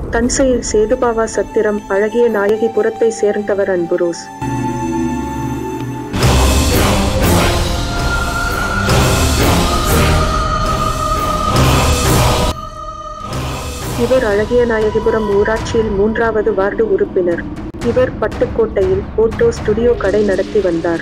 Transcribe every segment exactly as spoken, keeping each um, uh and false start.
தஞ்சையில் சேதுபாவா சத்திரம் அழகிய நாயகிபுரத்தை சேர்ந்தவர் அன்புரோஸ். இவர் அழகியநாயகிபுரம் ஊராட்சியில் மூன்றாவது வார்டு உறுப்பினர். இவர் பட்டுக்கோட்டையில் போட்டோ ஸ்டுடியோ கடை நடத்தி வந்தார்.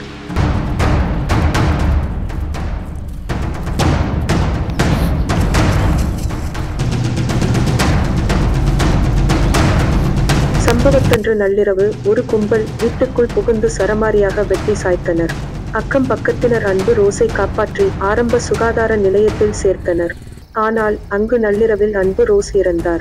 சம்பவத்தன்று நள்ளிரவு ஒரு கும்பல் வீட்டுக்குள் புகுந்து சரமாரியாக வெட்டி சாய்த்தனர். அக்கம் பக்கத்தினர் அன்பு ரோஸை காப்பாற்றி ஆரம்ப சுகாதார நிலையத்தில் சேர்த்தனர். ஆனால் அங்கு நள்ளிரவில் அன்பு ரோஸ் இறந்தார்.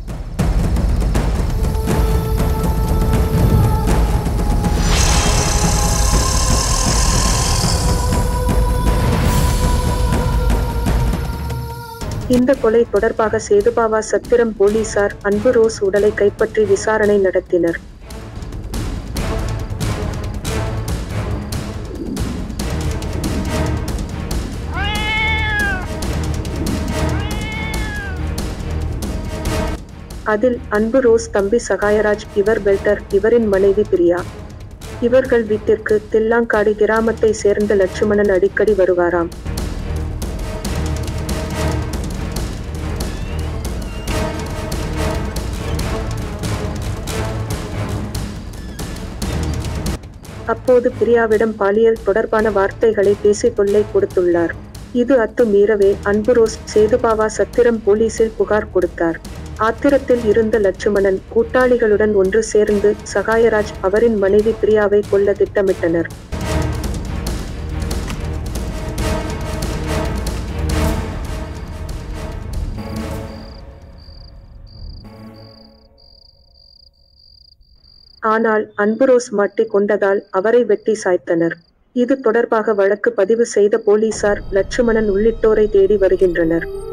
இந்த கொலை தொடர்பாக சேதுபாவா சத்திரம் போலீசார் அன்பு ரோஸ் உடலை கைப்பற்றி விசாரணை நடத்தினர். அதில் அன்பு ரோஸ் தம்பி சகாயராஜ், இவர் பெல்டர், இவரின் மனைவி பிரியா. இவர்கள் வீட்டிற்கு தில்லாங்காடு கிராமத்தை சேர்ந்த லட்சுமணன் அடிக்கடி வருவாராம். அப்போது பிரியாவிடம் பாலியல் தொடர்பான வார்த்தைகளை பேசி தொல்லை கொடுத்துள்ளார். இது அத்து மீறவே அன்பு ரோஸ் சேதுபாவா சத்திரம் போலீசில் புகார் கொடுத்தார். ஆத்திரத்தில் இருந்த லட்சுமணன் கூட்டாளிகளுடன் ஒன்று சேர்ந்து சகாயராஜ் அவரின் மனைவி பிரியாவை கொல்ல திட்டமிட்டனர். ஆனால் அன்புரோஸ் மாட்டிக் கொண்டதால் அவரை வெட்டி சாய்த்தனர். இது தொடர்பாக வழக்கு பதிவு செய்த போலீசார் லட்சுமணன் உள்ளிட்டோரை தேடி வருகின்றனர்.